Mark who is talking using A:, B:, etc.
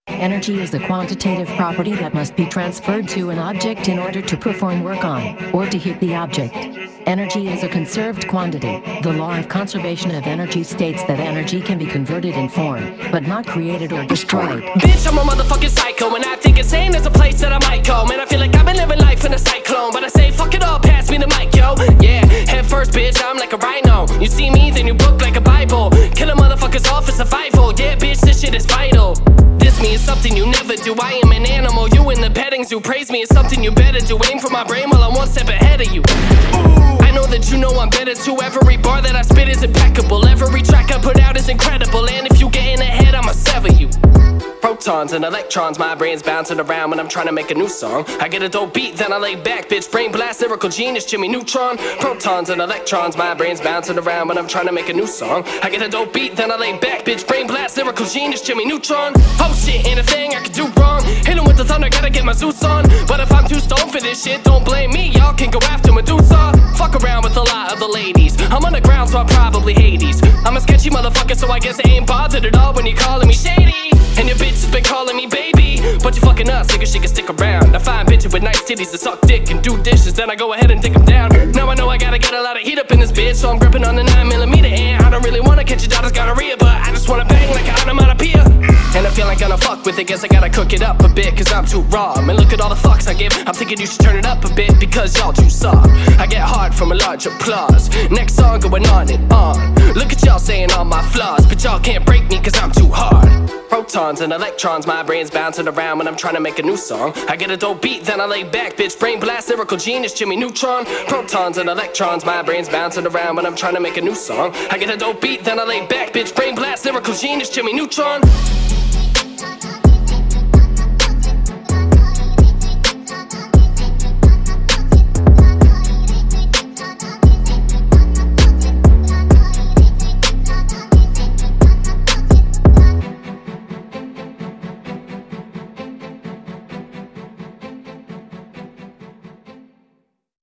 A: Energy is the quantitative property that must be transferred to an object in order to perform work on, or to heat the object. Energy is a conserved quantity. The law of conservation of energy states that energy can be converted in form, but not created or destroyed.
B: Bitch, I'm a motherfucking psycho, and I think insane is a place that I might go. Man, I feel like I've been living life in a cyclone, but I say fuck it all, pass me the mic, yo. Yeah, head first, bitch, I'm like a rhino. You see me, then you book like a Bible. Kill a motherfuckers off for survival. Yeah, bitch, this shit is vital. Diss me is something you never do. I am an animal, you in the petting zoo. Praise me is something you better do. Aim for my brain while I'm one step ahead of you. I know that you know I'm better too. Every bar that I spit is impeccable. Every track I put out is incredible. And if you get in ahead, I'ma sever you. Protons and electrons, my brain's bouncing around when I'm trying to make a new song. I get a dope beat, then I lay back, bitch, brain blast, lyrical genius, Jimmy Neutron. Protons and electrons, my brain's bouncing around when I'm trying to make a new song. I get a dope beat, then I lay back, bitch, brain blast, lyrical genius, Jimmy Neutron. Oh shit, ain't a thing I can do wrong. Hit him with the thunder, gotta get my Zeus on. But if I'm too stoned for this shit, don't blame me, y'all can go after Medusa. Fuck around with a lot of the ladies. I'm on the ground, so I'm probably Hades. I'm a sketchy motherfucker, so I guess I ain't bothered at all when you're calling me shady. And your bitch has been calling me baby, but you fucking nuts, nigga, she can stick around. I find bitches with nice titties to suck dick and do dishes, then I go ahead and dig them down. Now I know I gotta get a lot of heat up in this bitch, so I'm gripping on the 9mm and I don't really wanna catch your daughter's gonorrhea, but I just wanna bang like an onomatopoeia. And I feel like gonna fuck with it, guess I gotta cook it up a bit, cause I'm too raw. Man, look at all the fucks I give, I'm thinking you should turn it up a bit, because y'all too soft. I get hard from a large applause, next song going on and on. Look at y'all saying all my flaws, but y'all can't break me cause I'm too hard. Protons and electrons, my brain's bouncing around when I'm trying to make a new song. I get a dope beat, then I lay back, bitch, brain blast, lyrical genius, Jimmy Neutron. Protons and electrons, my brain's bouncing around when I'm trying to make a new song. I get a dope beat, then I lay back, bitch, brain blast, lyrical genius, Jimmy Neutron.